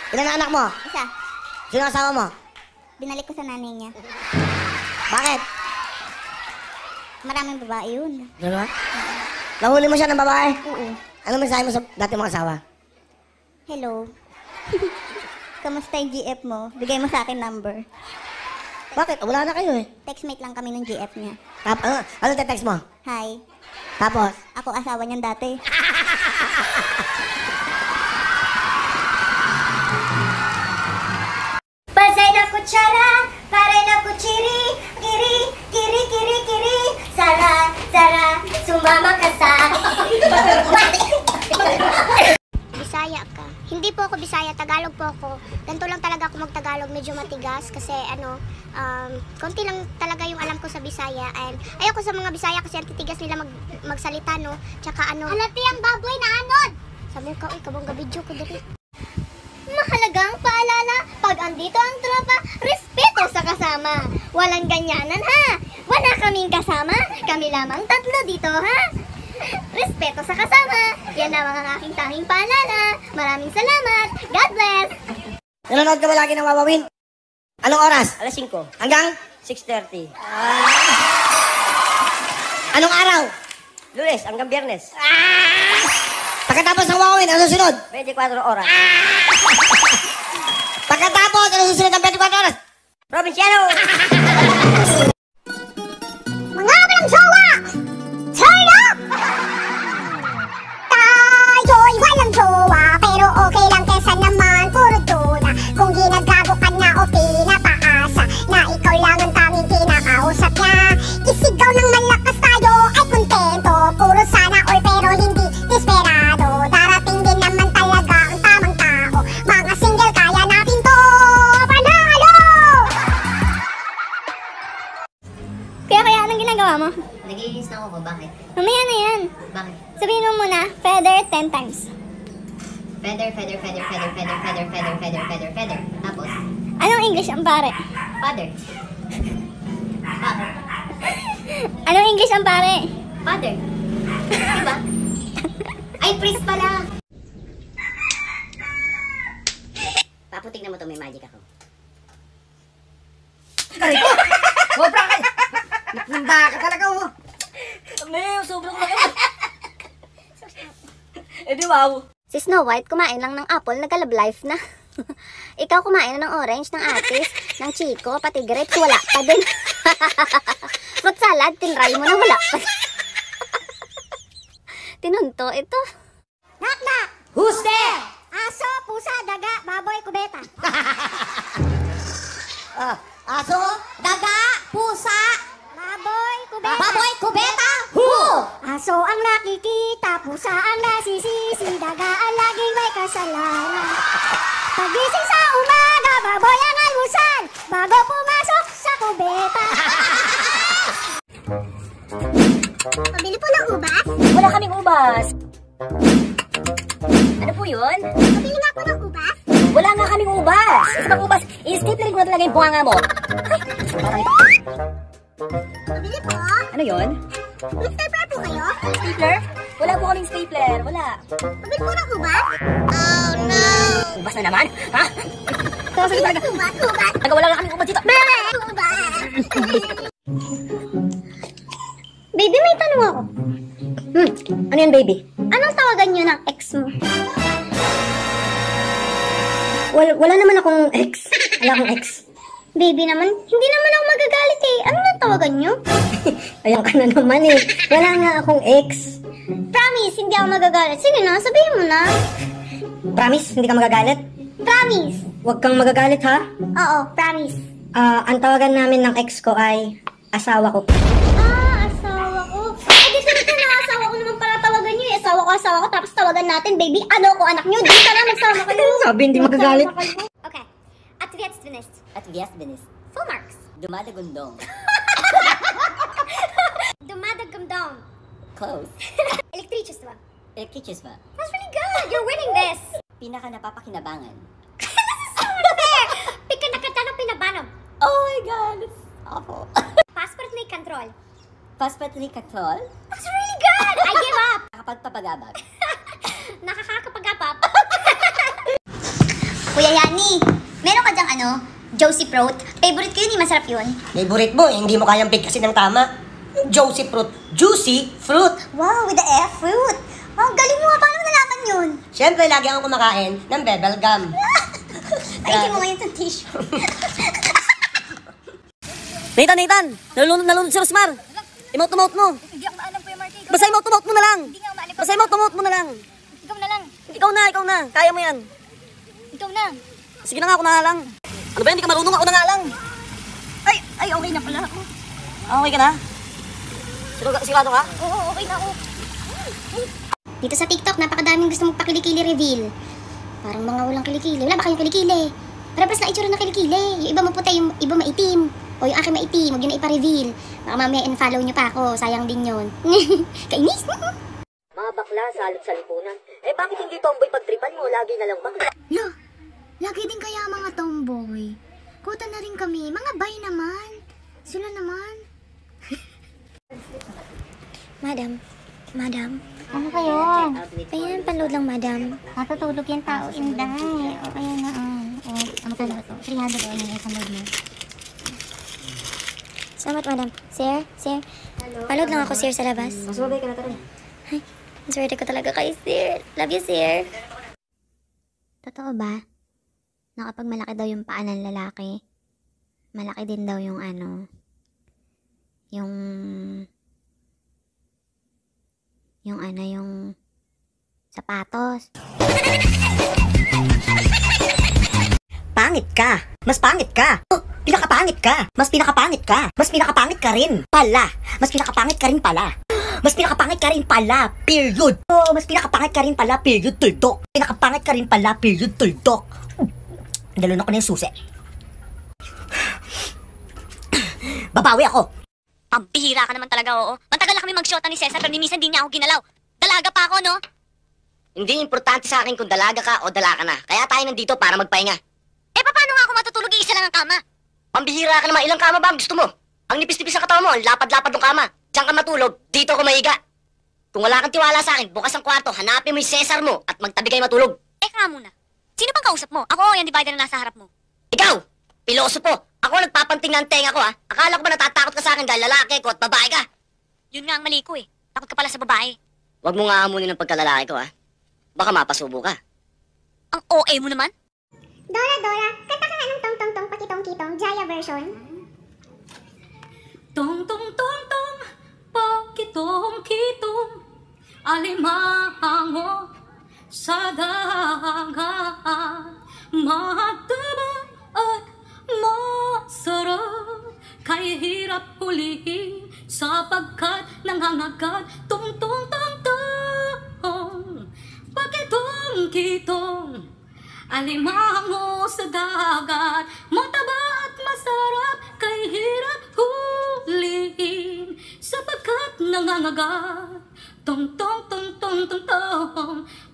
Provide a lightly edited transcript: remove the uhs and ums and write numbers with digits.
Ilan na anak mo? Isa. Sino ang asawa mo? Binalik ko sa nanay niya. Bakit? Maraming babae yun. Diba? Nahuli mo siya ng babae? Oo. Ano mensahe mo sa dati mong asawa? Hello. Kamusta yung GF mo? Bigay mo sa akin number. Bakit? Wala na kayo eh. Textmate lang kami ng GF niya. Ano te-text mo? Hi. Tapos? Ako asawa niyan dati. Pasay na kutsara, paray na kutsiri, kiri, kiri, kiri, kiri, sara, sara, sumama ka sa Bisaya ka. Hindi po ako Bisaya, Tagalog po ako. Ganito lang talaga ako mag-Tagalog, medyo matigas kasi konti lang talaga yung alam ko sa Bisaya and ayoko sa mga Bisaya kasi ang titigas nila magsalita, no? Tsaka halati ang baboy na anod! Sabi ko, kabang gabidyo ko dito. Mahalagang paalala, pag andito ang tropa, respeto sa kasama. Walang ganyanan ha! Wala kaming kasama, kami lamang tatlo dito ha! Respeto sa kasama, yan ang mga aking tanging paalala. Maraming salamat, God bless! Nanonood ka ba lagi ng Wawawin? Anong oras? Alas 5. Hanggang? 6:30. Anong araw? Lunes hanggang Biyernes. Pagkatapos ng Wawawin, ano sunod? 24 oras. Pagkatapos, ano susunod ng 24 oras? Provinciano! Mga walang jowa! Turn up! Tayo'y walang jowa, pero okay lang kesa naman puro tuna. Kung ginagago ka na o pinapaasa, na ikaw lang ang tanging kinakausap niya. Isigaw ng malakas tayo ay kontento, puro sana all pero hindi desperado. Darating din naman talaga ang tamang tao, mga single kaya natin to, panalo! Kaya anong ginagawa mo? Nag-iinis na ako. Bakit? Mamaya na yan. Bakit? Sabihin mo muna, feather 10 times. Feather, feather, feather, feather, feather, feather, feather, feather, feather, feather. Tapos, Anong English ang pare? father. Bakit? Anong English ang pare? Father. Diba? Ay, priest pala. Papo, tignan mo to, may magic ako. Kali ko! Sobra ka! Naknamba ka talaga, oh! May, sobrang laki. Eh di wow. Si Snow White kumain lang ng apple, nagka-love life na. Ikaw kumain na ng orange, ng atis, ng chico, pati grapes, wala pa din. Fruit salad, tinry mo na wala pa. Tinunto ito. Knock knock! Who's there? Aso, pusa, daga, baboy, kubeta. Aso? Daga, pusa, baboy, kubeta. Baboy, kubeta? Who? Aso ang nakikita, pusa ang nasisisi, daga ang laging may kasalanan. Pagising sa umaga, baboy ang almusal, bago pumasok sa kubeta. Pabili po ng ubas? Wala kaming ubas. Ano po yun? Pabili nga po ng ubas? Wala nga kaming ubas. Isa pang ubas, i-staplerin ko na talaga yung bunganga mo. Ay, parang ito. Pabili po? Ano yun? May stapler po kayo? Stapler? Wala po kaming stapler. Wala. Pabili po ng ubas? Oh no! Ubas na naman? Ha? Kasi talaga. Ubas, ubas! Taga wala nga kaming ubas dito. Ubas! Baby, may tanong ako. Ano yun, baby? Anong tawagan niyo ng ex mo? Wala naman akong ex. Wala akong ex. Baby naman, hindi naman ako magagalit eh. Ano na tawagan niyo? Ayan ka na naman eh. Wala nga akong ex. Promise, hindi ako magagalit. Sige na, sabihin mo na. Promise, hindi ka magagalit? Promise. Huwag kang magagalit, ha? Oo, promise. Ang tawagan namin ng ex ko ay asawa ko. Asawa ko. Eh, di sunod na asawa ko naman para tawagan niyo eh. Asawa ko, tapos tawagan natin, baby. Ano ko, anak niyo? Di ka na magsama kayo. Sabi, hindi magagalit. Okay. At Vietnamese. At Vias Benis. Full marks. Dumadagundong. Dumadagumdong. Close. Electricista. Electricis ba? That's really good. You're winning this. Pinaka napapakinabangan. Fair. Pika na kata ng pinabanog. Oh my God, it's awful. Passport may control. Passport ni Katrol. That's really good. I give up. Nakapagpapagabag. Nakakakapag-up up. Kuya Yani, meron ka dyang Josie Fruit? Favorite ko yun, masarap yun. Favorite mo, hindi mo kayang bigkasin ng tama. Josie fruit. Juicy fruit. Wow, with the F fruit. Wow, galing mo. Paano mo nalaman yun? Siyempre, lagi akong kumakain ng bebel gum. Ay, mo ngayon sa tissue. Nathan! Nalunod si Rosmar. Emote-emote mo. Hindi ako maalam, Kuya Marky. Basta emote-emote mo na lang. Hindi nga ako maalam. Basta emote-emote mo na lang. Ikaw na lang. Ikaw na. Kaya mo yan. Ikaw na. Sige na nga, ako na nga lang. Ano ba yan? Hindi ka marunong, ako na nga lang. Ay, okay na pala ako. Okay ka na? Sigurado ka? Oo, okay na ako. Dito sa TikTok, napakadaming gusto magpakilikili reveal. Parang mga walang kilikili. Wala ba kayong kilikili? Parang na itsura na kilikili. Yung iba maputi, yung iba maitim. O yung akin maitim, huwag yun na ipa-reveal. Baka mamaya unfollow nyo pa ako. Sayang din yun. Kainis. Mga bakla, salot sa lipunan. Eh, bakit hindi tomboy pagtripan mo? Lagi na lang bakla. Lo, lagi din kaya mga tomboy. Kuta na rin kami. Mga bay naman. Sila naman. Madam. Ano kayo? Ayan, panood lang, madam. Natutulog yung tao, inday. O, ayan na, ano ka na ito? 300 o yung isang load mo. Salamat, madam. Sir? Panood lang ako, sir, sa labas. Masubay ka na tara. Ay, ang swerte ko talaga kay sir. Love you, sir. Totoo ba? Na kapag malaki daw yung paa ng lalaki, malaki din daw yung yung sapatos. Pangit ka. Mas pangit ka. Oh, pinakapangit ka. Mas pinakapangit ka. Mas pinakapangit ka rin pala. Mas pinakapangit ka rin pala. Mas pinakapangit ka rin pala. Period. Oh, mas pinakapangit ka rin pala. Period. Tuldok. Pinakapangit ka rin pala. Period. Tuldok. Dalon ako na yung susi. Babawi ako. Pambihira ka naman talaga, oo. Matagal na kami mag-shota ni Cesar pero minsan di niya ako ginalaw. Dalaga pa ako, no? Hindi importante sa akin kung dalaga ka o dala ka na. Kaya tayo nandito para magpahinga. Eh, paano nga ako matutulog? Isa lang ang kama. Pambihira ka naman. Ilang kama ba ang gusto mo? Ang nipis-nipis ang katawan mo. Ang lapad-lapad ng kama. Diyan ka matulog. Dito ako mahiga. Kung wala kang tiwala sa akin, bukas ang kwarto, hanapin mo yung Cesar mo at magtabi kayo matulog. Ka muna. Sino bang kausap mo? Ako o yung divider na nasa harap mo? Ikaw! Pilosopo! Ako nagpapanting ng tenga ko, ha? Akala ko ba natatakot ka sa akin dahil lalaki ko at babae ka? Yun nga ang mali ko, eh. Takot ka pala sa babae. Huwag mo nga hamunin ng pagkalalaki ko, ha? Baka mapasubo ka. Ang OA mo naman? Dora, kanta ka nga ng tong-tong-tong pakitong-kitong Jaya version. Tong-tong-tong-tong, pakitong-kitong, alimango sa dagat, mataba at masarap, kay hirap hulihin sapagkat nangangagat. Tong-tong-tong-tong, pakitong-kitong, alimango sa dagat, mataba at masarap, kay hirap hulihin sapagkat nangangagat. Tong tong tong tong tong tong,